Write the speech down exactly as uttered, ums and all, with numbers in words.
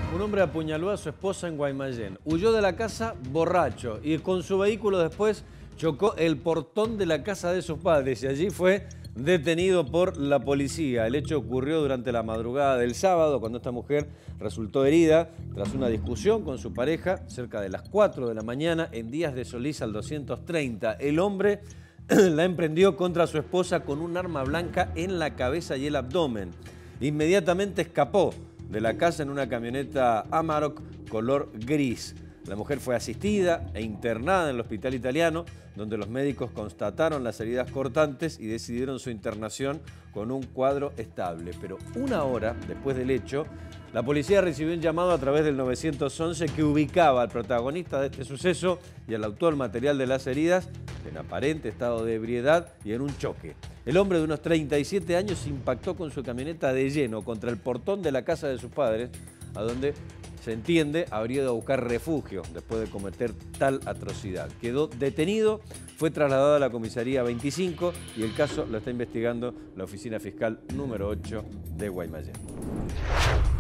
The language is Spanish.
Un hombre apuñaló a su esposa en Guaymallén. Huyó de la casa borracho y con su vehículo después chocó el portón de la casa de sus padres y allí fue detenido por la policía. El hecho ocurrió durante la madrugada del sábado cuando esta mujer resultó herida tras una discusión con su pareja cerca de las cuatro de la mañana en Díaz de Solís al doscientos treinta. El hombre la emprendió contra su esposa con un arma blanca en la cabeza y el abdomen. Inmediatamente escapó de la casa en una camioneta Amarok color gris. La mujer fue asistida e internada en el hospital italiano, donde los médicos constataron las heridas cortantes y decidieron su internación con un cuadro estable. Pero una hora después del hecho, la policía recibió un llamado a través del nueve once que ubicaba al protagonista de este suceso y al autor material de las heridas en aparente estado de ebriedad y en un choque. El hombre de unos treinta y siete años impactó con su camioneta de lleno contra el portón de la casa de sus padres, a donde se entiende habría ido a buscar refugio después de cometer tal atrocidad. Quedó detenido, fue trasladado a la comisaría veinticinco y el caso lo está investigando la oficina fiscal número ocho de Guaymallén.